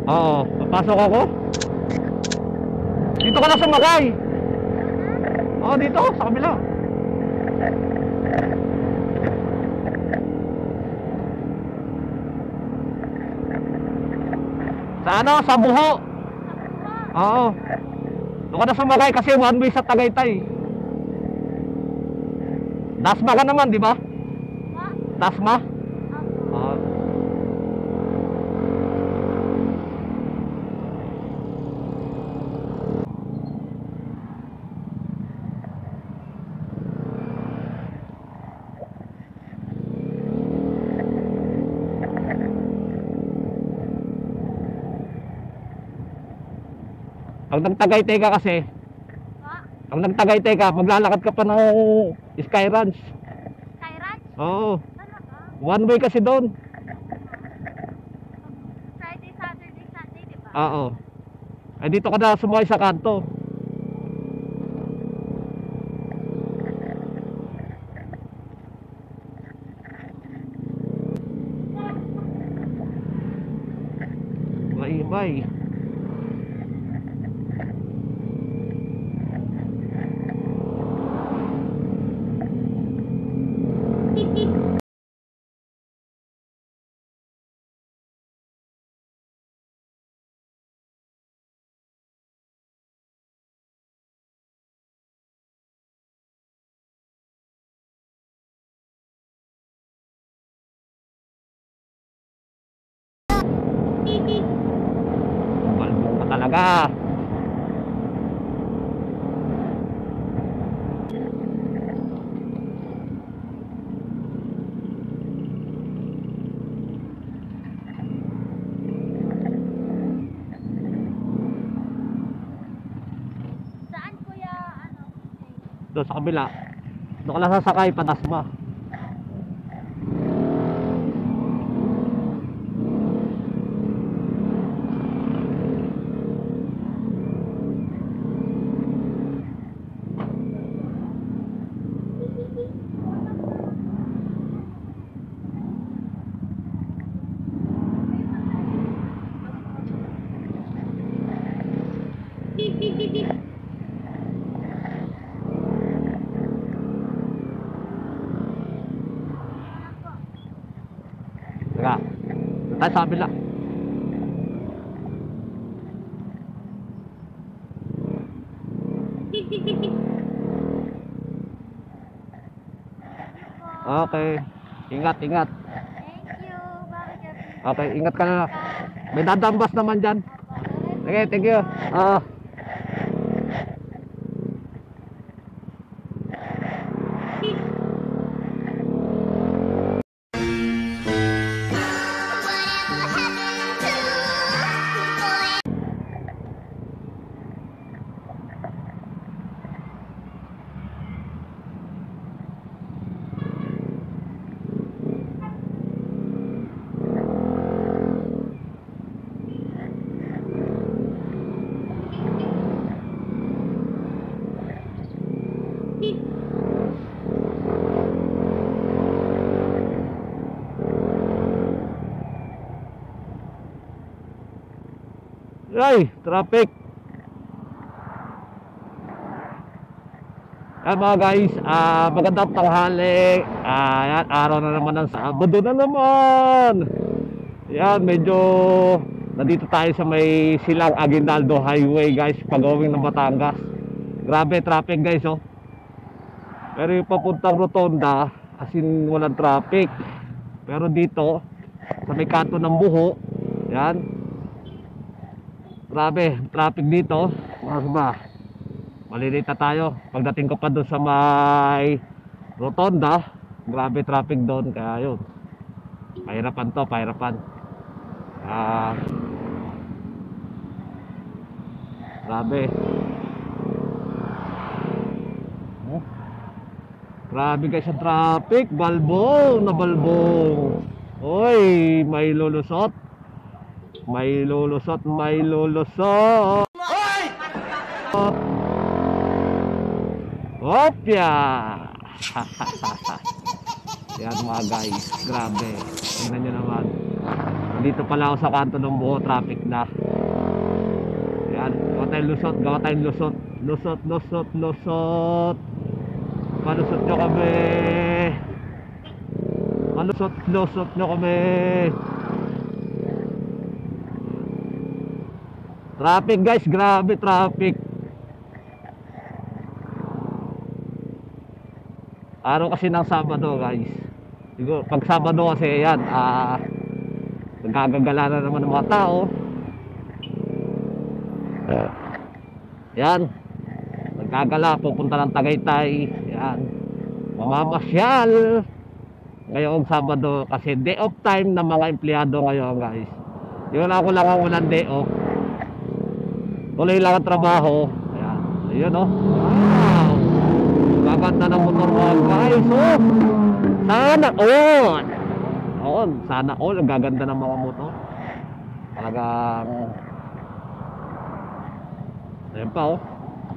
Oo, papasok ako. Dito ka na sumakay. Oo, dito, sa kabila. Sa ano? Sa Buho. Oo. Doon ka na sumakay kasi one way sa Tagaytay. Dasma ka naman, di ba? Dasma? Oo. Pag nagtagaytay ka kasi, pag nagtagaytay ka, maglalakad ka pa ng Sky Ranch. Sky Ranch? Oo. One way kasi doon. Friday, Saturday, Sunday, di ba? Oo. Ay dito ka na sumakay sa kanto. Maibay. Balbong ka talaga. Saan kuya, ano? Doon sa kabila. Doon ka lang sasakay pa Dasma. Teka. Doon tayo sa kabila. Okay. Ingat, ingat. Thank you. Bakit? Okay, ingat ka na. May dadambas naman dyan. Okay, thank you. Ay, traffic. Yan mga guys, magandang tanghali. Yan, araw na naman ng Sabado na naman. Yan, medyo nandito tayo sa may Silang Aguinaldo Highway guys, pag-going ng Batangas. Grabe traffic guys, oh. Pero yung papuntang Rotonda, as in walang traffic. Pero dito, sa may kanto ng Buho, yan, grabe, traffic dito. Mas ba? Malilita tayo. Pagdating ko pa doon sa may Rotonda, grabe traffic doon. Kaya yun, pahirapan to, pahirapan. Grabe. Grabe guys ang traffic. Balbong na balbong. Oy, may lulusot. May lulusot, may lulusot. Hoy! Opya! Yan mga guys, grabe. Tingnan nyo naman. Dito pala ako sa kanto ng buo, traffic na. Yan, gawa tayong lusot, gawa tayong lusot. Lusot, lusot, lusot. Malusot nyo kami. Malusot, lusot nyo kami. Traffic guys, grabe traffic. Araw kasi ng Sabado guys. Siguro pag Sabado kasi yan, nagkagagala na naman ng mga tao. Yan, nagkagala, pupunta ng Tagaytay. Yan, mamamasyal ngayong Sabado kasi day off time ng mga empleyado ngayon guys. Yun ako lang ang walang day off. Tuloy lang ang trabaho. Ayan, ayun oh. Wow, gaganda ng motor mo guys. Oh, sana all. Oo, sana all. Ang gaganda ng mga motor. Talagang ayan pa oh.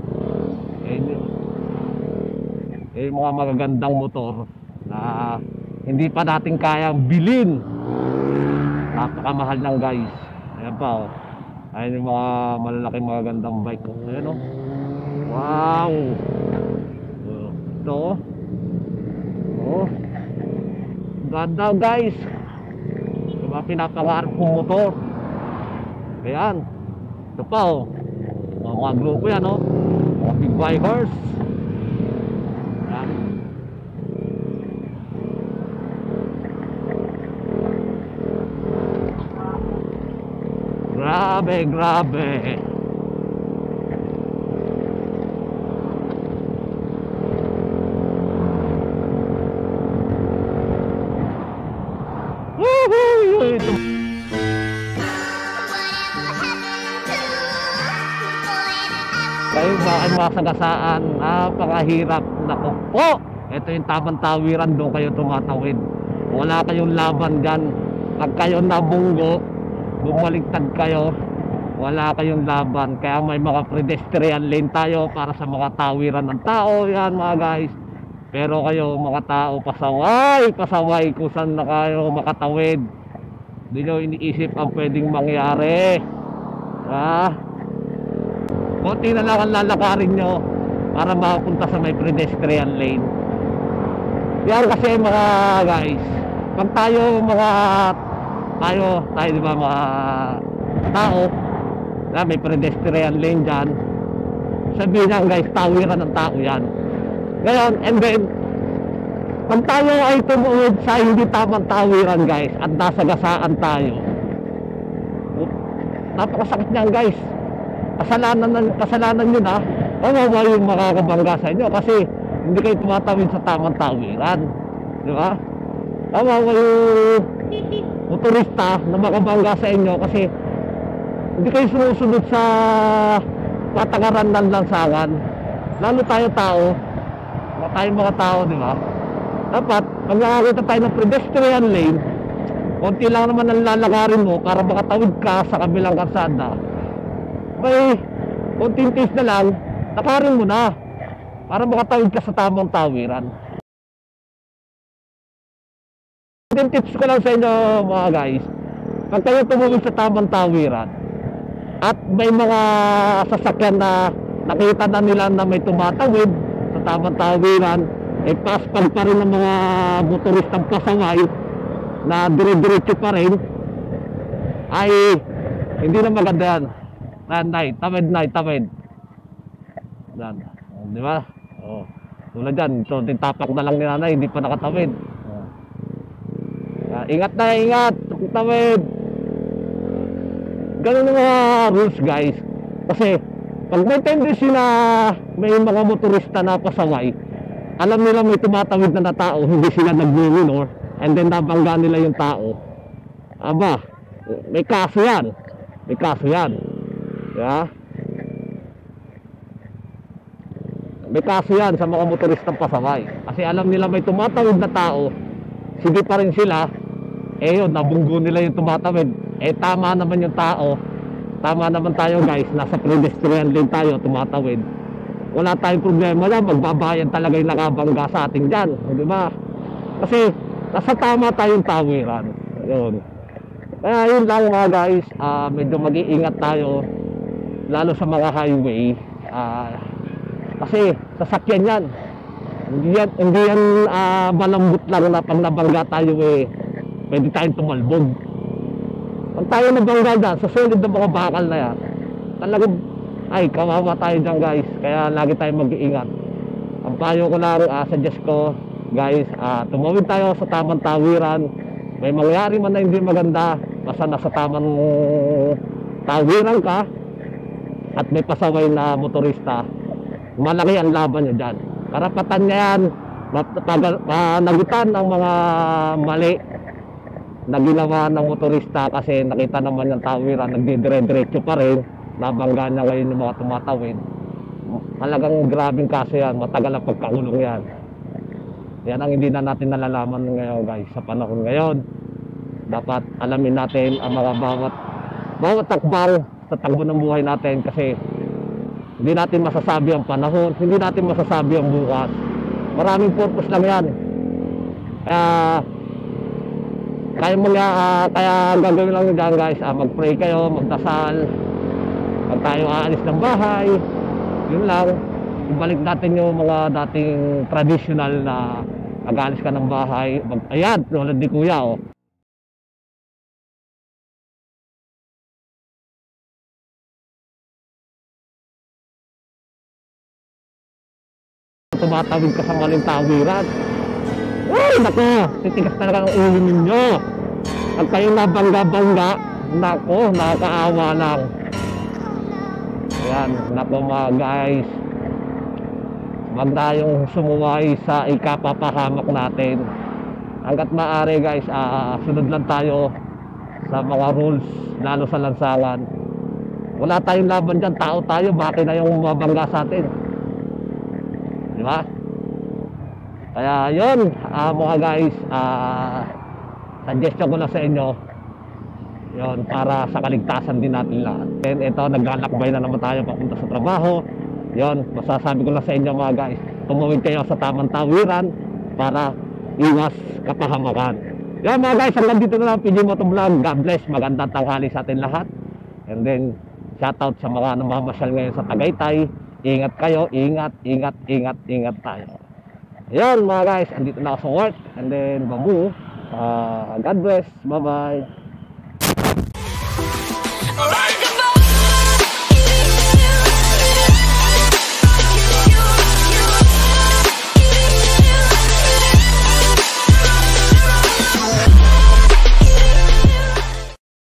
Yung mga magagandang motor na hindi pa natin kayang bilhin. Napakamahal lang guys. Ayan pa oh. Ayun yung mga malalaking magagandang bike oh. Ayan oh. Wow. Ito oh. Oh. Ganda guys. Yung mga pinapangarap kong motor. Ayan. Ito pa oh. Mga grupo yan oh. Mga big bikers. Ayan. Grabe, grabe. Woohoo! Ito. Kayo ba ay masagasaan? Napakahirap. Naku po! Ito yung tamang tawiran, doon kayo tumatawid. Wala kayong laban dyan. Pag kayo nabunggo, bumaligtad kayo, wala kayong laban. Kaya may mga pedestrian lane tayo para sa mga tawiran ng tao. Yan mga guys. Pero kayo mga tao, pasaway, pasaway kung saan na kayo makatawid. Hindi nyo iniisip ang pwedeng mangyari. Konti na lang ang lalakarin nyo para makapunta sa may pedestrian lane. Yan kasi mga guys, pag tayo di ba mga tao na may pedestrian lane dyan, sabihin niya guys, tawiran ng tao yan. Ngayon, and then pag tayo ay tumuod sa hindi tamang tawiran guys at nasagasaan tayo, napakasakit niyan guys. Kasalanan nyo na, kawawa yung makakabangga sa inyo kasi hindi kayo tumatawid sa tamang tawiran, di ba? Kawawa yung motorista na makabangga sa inyo kasi hindi kayo sumusunod sa patakaran ng lansangan. Lalo tayo mga tao, di ba? Dapat pag nakakita tayo ng pedestrian lane, konti lang naman ang lalakarin mo para makatawid ka sa kabilang kalsada. May konting tiis na lang, lakarin mo na para makatawid ka sa tamang tawiran. Yung tips ko lang sa inyo mga guys, pag kayo tumawid sa tamang tawiran at may mga sasakyan na nakita na nila na may tumatawid sa tamang tawiran, paspal pa rin ng mga motoristang pasaway na dire-diretso pa rin, ay hindi na maganda yan. Tawid. Yan, di ba? Oh, tulad dyan, so tintapak na lang ni nanay, hindi pa nakatawid. Ingat na, ingat, tawid. Ganun ang mga rules guys. Kasi pag may tendency na may mga motorista na pasaway, alam nila may tumatawid na tao, hindi sila nag-minor, and then nabangga nila yung tao, aba, may kaso yan. Yeah. May kaso yan sa mga motoristang pasaway kasi alam nila may tumatawid na tao, sige pa rin sila, yun, nabunggo nila yung tumatawid. Tama naman yung tao, tama naman tayo guys, nasa pedestrian lane tayo, tumatawid, wala tayong problema yan, magbabayan talaga yung nakabangga sa ating dyan, di ba? Kasi nasa tama tayong tawiran. Yun. Kaya yun lang mga guys, medyo mag-iingat tayo lalo sa mga highway, kasi sasakyan yan. Hindi yan malambot lang na pag nabangga tayo pwede tayong tumalbog. Pag tayo nabangga dyan sa solid na mga bakal na yan, talagang kawawa tayo dyan guys. Kaya lagi tayong mag-iingat. Ang payo ko lang, suggest ko guys, tumawid tayo sa tamang tawiran. May mangyari man na hindi maganda, basta nasa tamang tawiran ka at may pasaway na motorista, malaki ang laban nyo dyan. Karapatan niya yan nagutan ng mga mali na ginawa ng motorista, kasi nakita naman yung tawiran, nagdidire-diretso pa rin, nabangga niya ngayon yung mga tumatawid. Talagang grabing kaso yan, matagal ang pagkakulong yan. Yan ang hindi na natin nalalaman ngayon guys, sa panahon ngayon. Dapat alamin natin ang mga bawat takbang sa takbo ng buhay natin, kasi hindi natin masasabi ang panahon, hindi natin masasabi ang bukas. Maraming purpose lang yan. Kaya gagawin lang dyan guys, mag-pray kayo, magdasal. Pag tayo aalis ng bahay, yun lang, ibalik natin yung mga dating traditional na mag-aalis ka ng bahay. Ayan, tulad ni kuya tumatawid ka sa maling tawiran. Ay, nako, titigas talaga ang ulo ninyo. Pag kayong nabangga-bangga, nako, nakakaawa lang. Ayan, nako mga guys, wag tayong sumuway sa ikapapahamak natin. Hanggat maaari guys, sunod lang tayo sa mga rules, lalo sa lansangan. Wala tayong laban dyan, tao tayo, bakit na yung mabangga sa atin? Diba? Kaya yun, mga guys, suggestion ko na sa inyo yun, para sa kaligtasan din natin lahat. And ito, naglalakbay na naman tayo papunta sa trabaho. Yun, masasabi ko lang sa inyo mga guys, tumawid kayo sa tamang tawiran para iwas kapahamakan. Yan mga guys, hanggang dito na lang PG Motovlog. God bless, magandang tanghali sa atin lahat. And then, shoutout sa mga namamasyal ngayon sa Tagaytay. Ingat kayo, ingat tayo. Ayan mga guys, andito na ako sa work. And then, babu. God bless, bye bye.